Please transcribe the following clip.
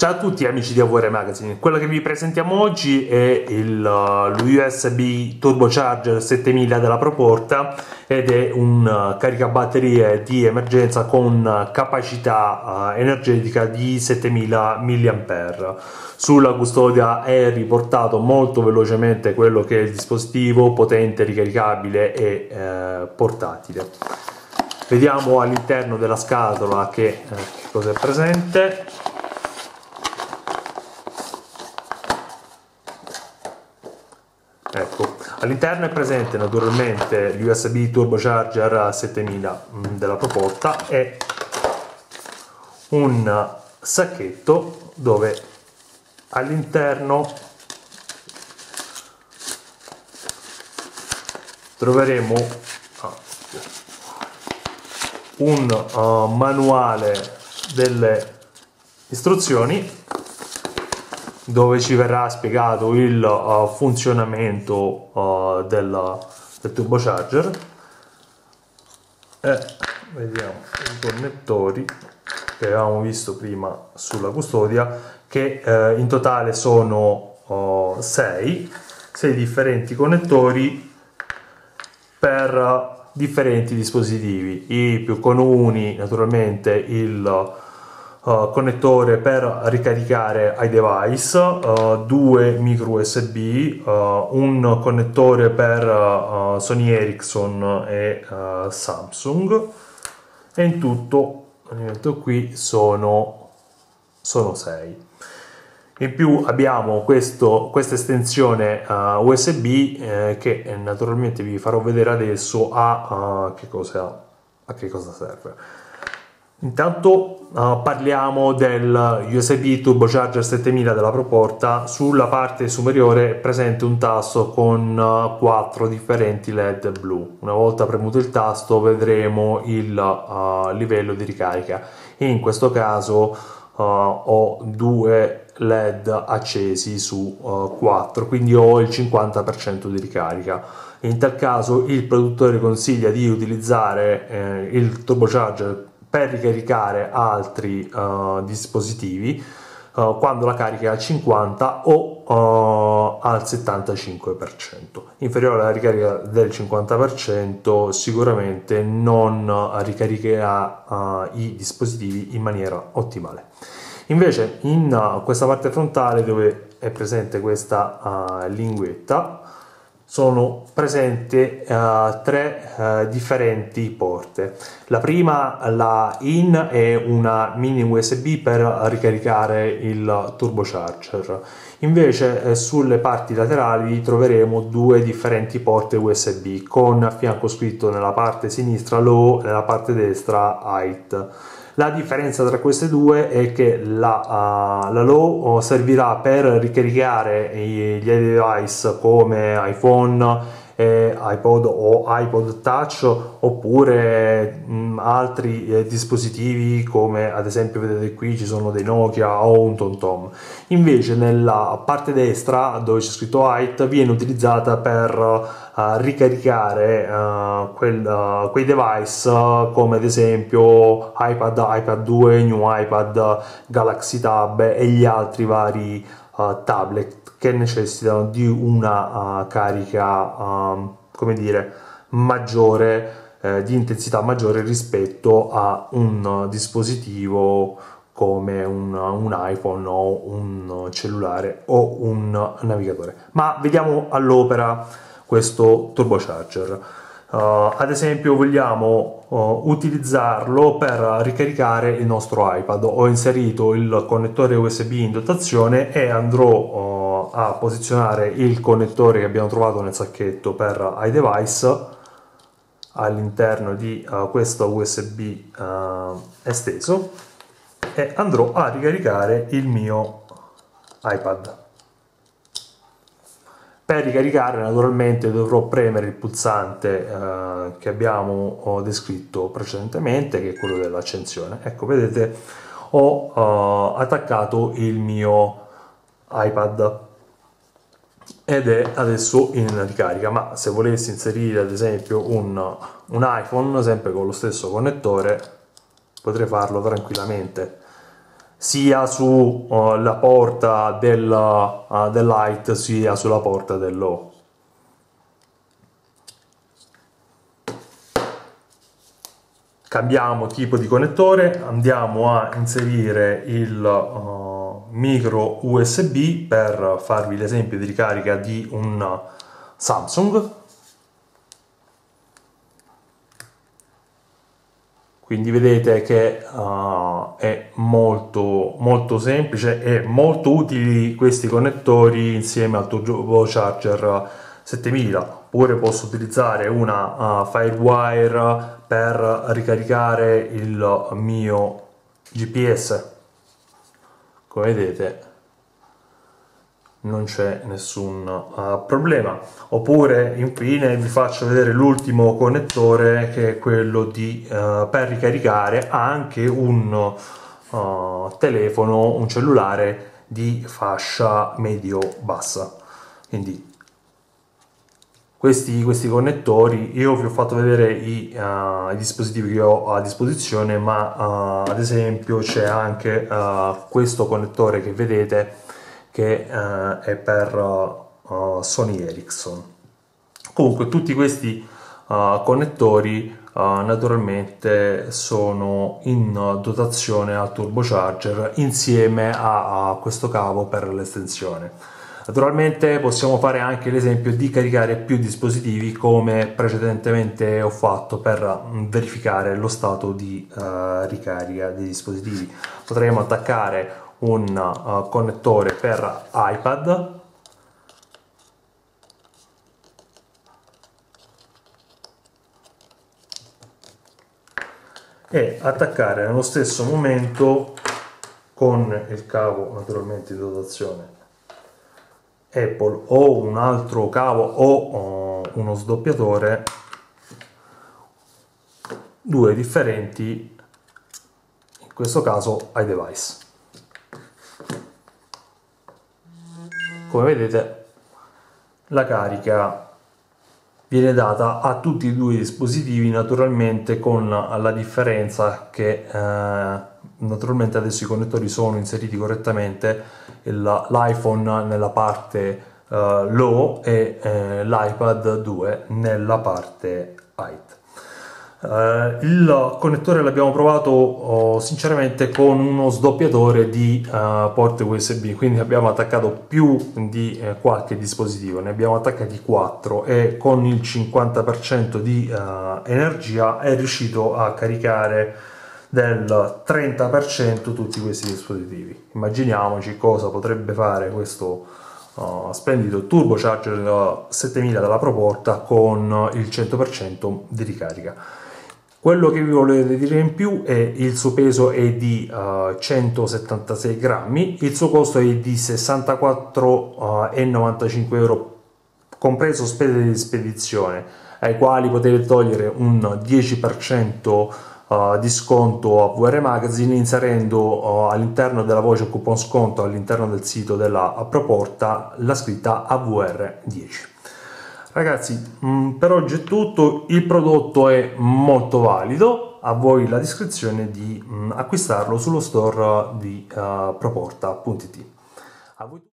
Ciao a tutti amici di AVR Magazine, quello che vi presentiamo oggi è l'USB Turbocharger 7000 della Proporta ed è un caricabatterie di emergenza con capacità energetica di 7000 mAh. Sulla custodia è riportato molto velocemente quello che è il dispositivo, potente, ricaricabile e portatile. Vediamo all'interno della scatola che cosa è presente. Ecco, all'interno è presente naturalmente l'USB Turbocharger 7000 della Proporta e un sacchetto dove all'interno troveremo un manuale delle istruzioni dove ci verrà spiegato il funzionamento del turbocharger e vediamo i connettori che avevamo visto prima sulla custodia, che in totale sono 6 differenti connettori per differenti dispositivi. I più comuni naturalmente il connettore per ricaricare i device, 2 micro USB, un connettore per Sony Ericsson e Samsung, e in tutto qui sono 6. In più abbiamo questa estensione USB che naturalmente vi farò vedere adesso a che cosa serve. Intanto parliamo del USB Turbocharger 7000 della Proporta. Sulla parte superiore è presente un tasto con 4 differenti LED blu. Una volta premuto il tasto vedremo il livello di ricarica e in questo caso ho 2 LED accesi su 4, quindi ho il 50% di ricarica. In tal caso il produttore consiglia di utilizzare il turbocharger per ricaricare altri dispositivi quando la carica è al 50 o al 75%. Inferiore alla ricarica del 50% sicuramente non ricaricherà i dispositivi in maniera ottimale. Invece in questa parte frontale, dove è presente questa linguetta, sono presenti 3 differenti porte. La prima, la in, è una mini USB per ricaricare il turbocharger. Invece sulle parti laterali troveremo 2 differenti porte USB con a fianco scritto nella parte sinistra low e nella parte destra height. La differenza tra queste due è che la low servirà per ricaricare gli device come iPhone, iPod o iPod Touch, oppure altri dispositivi come ad esempio vedete qui ci sono dei Nokia o un TomTom. Invece nella parte destra dove c'è scritto height viene utilizzata per ricaricare quei device come ad esempio iPad, iPad 2, New iPad, Galaxy Tab e gli altri vari tablet che necessitano di una carica come dire maggiore, di intensità maggiore rispetto a un dispositivo come un iPhone o un cellulare o un navigatore. Ma vediamo all'opera questo turbocharger. Ad esempio vogliamo utilizzarlo per ricaricare il nostro iPad. Ho inserito il connettore USB in dotazione e andrò a posizionare il connettore che abbiamo trovato nel sacchetto per iDevice all'interno di questo USB esteso e andrò a ricaricare il mio iPad. Per ricaricare naturalmente dovrò premere il pulsante che abbiamo descritto precedentemente, che è quello dell'accensione. Ecco, vedete, ho attaccato il mio iPad ed è adesso in ricarica, ma se volessi inserire ad esempio un iPhone sempre con lo stesso connettore potrei farlo tranquillamente. sia sulla porta del light sia sulla porta del low. Cambiamo tipo di connettore, andiamo a inserire il micro USB per farvi l'esempio di ricarica di un Samsung. Quindi vedete che è molto semplice e molto utili questi connettori insieme al turbocharger 7000. Oppure posso utilizzare una Firewire per ricaricare il mio GPS. Come vedete non c'è nessun problema. Oppure infine vi faccio vedere l'ultimo connettore, che è quello per ricaricare anche un telefono, un cellulare di fascia medio-bassa. Quindi questi connettori, io vi ho fatto vedere i dispositivi che ho a disposizione, ma ad esempio c'è anche questo connettore che vedete, che è per Sony Ericsson. Comunque tutti questi connettori naturalmente sono in dotazione al turbocharger insieme a questo cavo per l'estensione. Naturalmente possiamo fare anche l'esempio di caricare più dispositivi, come precedentemente ho fatto per verificare lo stato di ricarica dei dispositivi. Potremo attaccare un connettore per iPad, e attaccare nello stesso momento con il cavo naturalmente di dotazione Apple o un altro cavo o uno sdoppiatore, due differenti, in questo caso iDevice. Come vedete la carica viene data a tutti e due i dispositivi, naturalmente con la differenza che naturalmente adesso i connettori sono inseriti correttamente, l'iPhone nella parte low e l'iPad 2 nella parte height. Il connettore l'abbiamo provato sinceramente con uno sdoppiatore di porte USB, quindi abbiamo attaccato più di qualche dispositivo, ne abbiamo attaccati 4 e con il 50% di energia è riuscito a caricare del 30% tutti questi dispositivi. Immaginiamoci cosa potrebbe fare questo splendido turbocharger 7000 dalla Proporta con il 100% di ricarica. Quello che vi volete dire in più è il suo peso è di 176 grammi, il suo costo è di 64,95 euro, compreso spese di spedizione, ai quali potete togliere un 10% di sconto a VR Magazine inserendo all'interno della voce coupon sconto all'interno del sito della Proporta la scritta AVR10. Ragazzi, per oggi è tutto, il prodotto è molto valido, a voi la descrizione di acquistarlo sullo store di proporta.it.